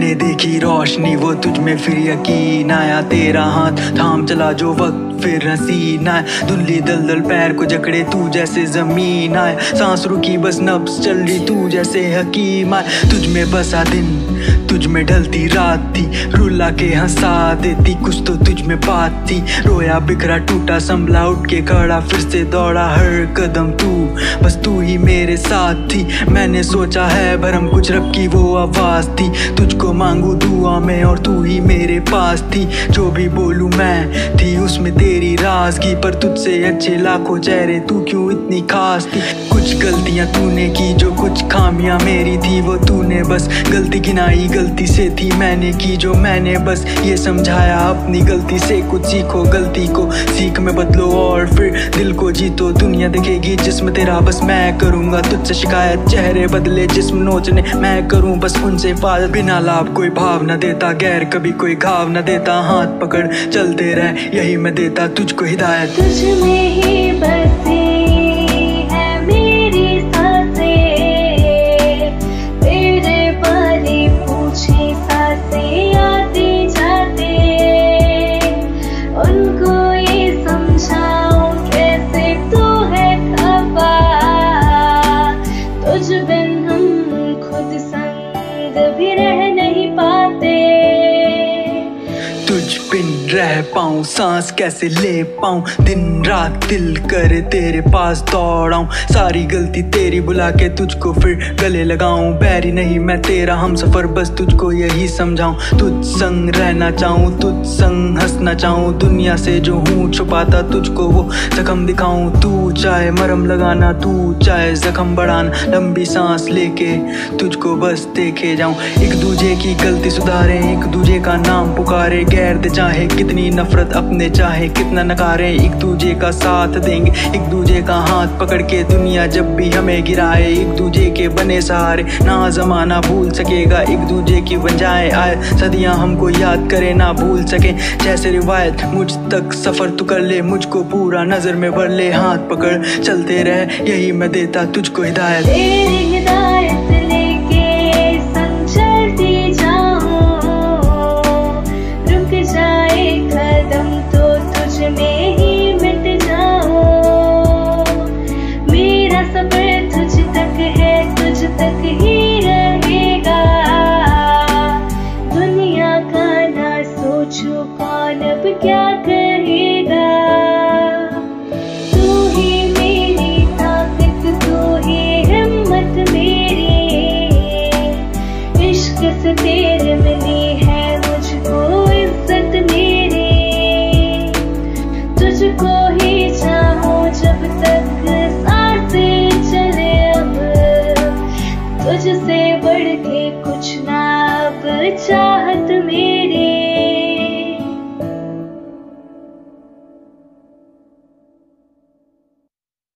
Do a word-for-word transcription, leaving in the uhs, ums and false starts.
मैंने देखी रोशनी वो तुझ में, फिर यकीन आया तेरा हाथ थाम चला जो वक्त फिर हसीन आया। धुंधली दलदल पैर को जकड़े तू जैसे जमीन आया, सांस रुकी बस नब्ज चल रही तू जैसे हकीम आया। तुझ में बसा दिन तुझ में ढलती रात थी, रुला के हंसा देती कुछ तो तुझ में बात थी। रोया बिखरा टूटा संभला उठ के खड़ा फिर से दौड़ा हर कदम तू, बस तू ही मेरे साथ थी। मैंने सोचा है भरम कुछ रब की वो आवाज थी, तुझको मांगू दुआ में और तू ही मेरे पास थी। जो भी बोलूं मैं थी उसमें तेरी राज़गी, पर तुझसे अच्छे लाखों चेहरे तू क्यों इतनी खास थी। कुछ गलतियां तूने की जो कुछ खामियां मेरी थी, वो तूने बस गलती गिनाई गलती से थी मैंने की जो मैंने बस ये समझाया अपनी गलती से कुछ सीखो, गलती को सीख में बदलो और फिर दिल को जीतो। दुनिया देखेगी जिस्म तेरा बस मैं करूंगा तुझसे शिकायत, चेहरे बदले जिस्म नोचने मैं करूं बस उनसे हिफाजत। बिना लाभ कोई भाव न देता, गैर कभी कोई घाव न देता, हाथ पकड़ चलते रह यही मैं देता तुझको हिदायत। तुझ में ही बसी भी रह नहीं पाते। तुझ बिन रह पाऊं सांस कैसे ले पाऊं, दिन रात दिल करे तेरे पास दौड़ाऊं। सारी गलती तेरी बुला के तुझको फिर गले लगाऊं, बैरी नहीं मैं तेरा हम सफर बस तुझको यही समझाऊं। तुझ संग रहना चाहूं तुझ संग हंसना चाहूं, दुनिया से जो हूँ छुपाता तुझको वो जख्म दिखाऊं। तू चाहे मरहम लगाना तू चाहे जख्म बढ़ाना, लंबी सांस लेके तुझको बस देखे जाऊं। एक दूजे की गलती सुधारे एक दूजे का नाम पुकारे, गैर दे चाहे कितनी नफरत अपने चाहे कितना नकारे, एक दूजे का साथ देंगे एक दूजे का हाथ पकड़ के। दुनिया जब भी हमें गिराए एक दूजे के बने सहारे, ना जमाना भूल सकेगा एक दूजे की वंजाएं आए। सदियां हमको याद करे ना भूल सके जैसे रिवायत, मुझ तक सफर तू कर ले मुझको पूरा नजर में भर ले, हाथ पकड़ चलते रह यही मैं देता तुझको हिदायत। तेरी हिदायत लेके संग चलती जाऊं, रुक जाए कदम तो तुझ में ही मिट जाऊं। मेरा सफर तुझ तक है तुझ तक ही रहेगा, दुनिया का ना सोचो कौन अब क्या कहेगा। तेरे मिली है मुझको इज्जत मेरी, तुझको ही चाहूं जब तक सांसें चले अब, तुझसे बढ़ के कुछ ना अब चाह।